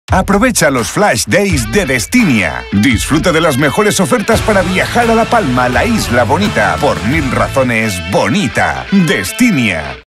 Aprovecha los Flash Days de Destinia. Disfruta de las mejores ofertas para viajar a La Palma, la isla bonita, por 1000 razones bonita. Destinia.